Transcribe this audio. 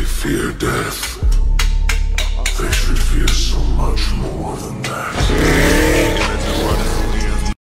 fear death, they should fear so much more than